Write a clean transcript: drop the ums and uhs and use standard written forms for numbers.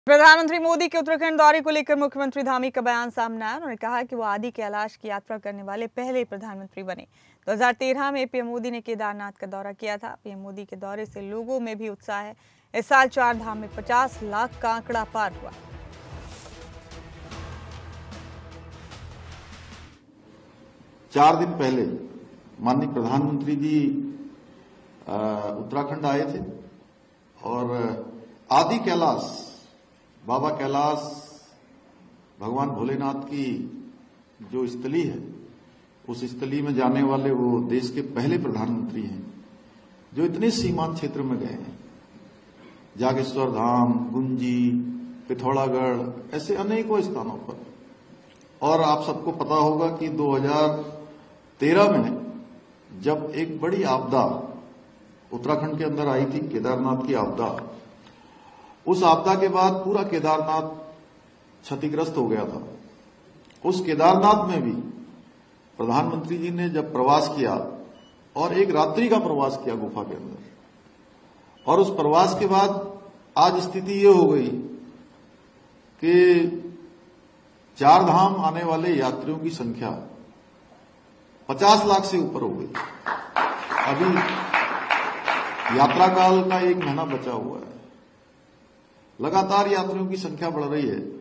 प्रधानमंत्री मोदी के उत्तराखंड दौरे को लेकर मुख्यमंत्री धामी का बयान सामने आया। उन्होंने कहा कि वो आदि कैलाश की यात्रा करने वाले पहले प्रधानमंत्री बने। 2013 में पीएम मोदी ने केदारनाथ का दौरा किया था। पीएम मोदी के दौरे से लोगों में भी उत्साह है। इस साल 4 धाम में 50 लाख का आंकड़ा पार हुआ। चार दिन पहले माननीय प्रधानमंत्री जी उत्तराखंड आए थे और आदि कैलाश बाबा कैलाश भगवान भोलेनाथ की जो स्थली है, उस स्थली में जाने वाले वो देश के पहले प्रधानमंत्री हैं जो इतने सीमांत क्षेत्र में गए हैं। जागेश्वर धाम, गुंजी, पिथौरागढ़, ऐसे अनेकों स्थानों पर। और आप सबको पता होगा कि 2013 में जब एक बड़ी आपदा उत्तराखंड के अंदर आई थी, केदारनाथ की आपदा, उस आपदा के बाद पूरा केदारनाथ क्षतिग्रस्त हो गया था। उस केदारनाथ में भी प्रधानमंत्री जी ने जब प्रवास किया और एक रात्रि का प्रवास किया गुफा के अंदर, और उस प्रवास के बाद आज स्थिति ये हो गई कि 4 धाम आने वाले यात्रियों की संख्या 50 लाख से ऊपर हो गई। अभी यात्रा काल का 1 महीना बचा हुआ है। लगातार यात्रियों की संख्या बढ़ रही है।